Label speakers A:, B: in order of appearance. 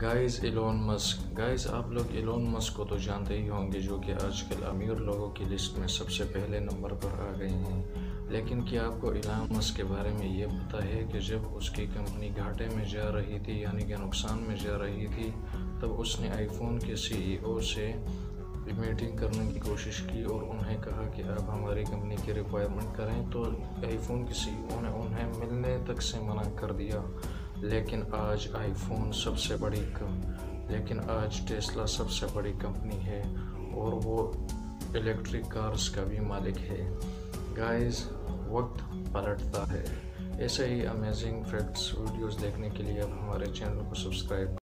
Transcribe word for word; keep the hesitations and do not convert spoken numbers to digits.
A: Guys Elon Musk guys आप लोग Elon Musk को तो जानते ही होंगे, जो कि आजकल अमीर लोगों की लिस्ट में सबसे पहले नंबर पर आ गए हैं। लेकिन क्या आपको एलोन मस्क के बारे में ये पता है कि जब उसकी कंपनी घाटे में जा रही थी, यानी कि नुकसान में जा रही थी, तब उसने आईफोन के सीईओ से मीटिंग करने की कोशिश की और उन्हें कहा कि आप हमारी कंपनी की रिक्वायरमेंट करें। तो आईफोन के सीईओ ने उन्हें मिलने तक से मना कर दिया। लेकिन आज आईफोन सबसे बड़ी कम लेकिन आज टेस्ला सबसे बड़ी कंपनी है और वो इलेक्ट्रिक कार्स का भी मालिक है। गाइस, वक्त पलटता है। ऐसे ही अमेजिंग फैक्ट्स वीडियोस देखने के लिए आप हमारे चैनल को सब्सक्राइब